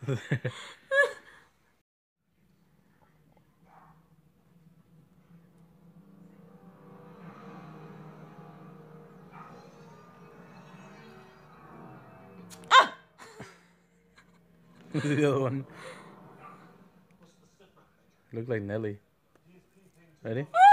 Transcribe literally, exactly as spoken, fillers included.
This is the other one. Look like Nelly. Ready?